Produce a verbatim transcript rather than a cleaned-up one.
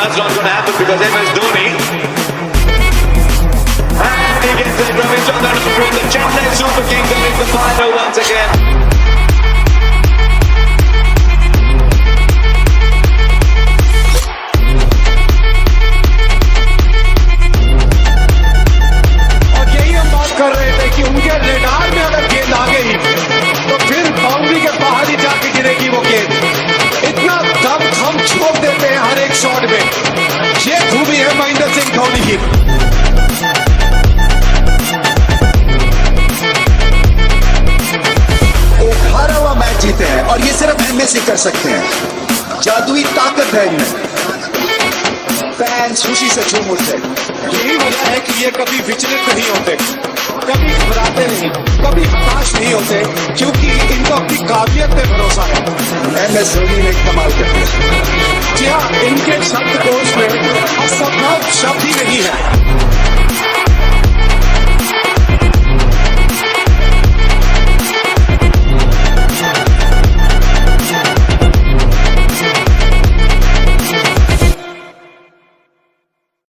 that's not going to happen because M S Dhoni. And he gets it, Ravichandran to bring the Chennai Super Kings in the final once again. कर रहे थे कि उनके radar में अगर गेंद आ गई तो फिर बाउंड्री के बाहर ही जाके गिरेगी वो गेंद। इतना दम हम छोड़ देते हैं हर एक शॉट में। ये खूबी है महेंद्र सिंह धोनी की। एक हारा हुआ मैच जीते हैं और ये सिर्फ एमएस ही कर सकते हैं। जादुई ताकत है इनमें। फैंस खुशी से झूम उठते। यही वजह है कि ये कभी विचलित नहीं होते, कभी घबराते नहीं, कभी हताश नहीं होते, क्योंकि इनको अपनी काबिलियत पे भरोसा है। एम एस धोनी ने कमाल कर दिया। जी हाँ, इनके शब्द को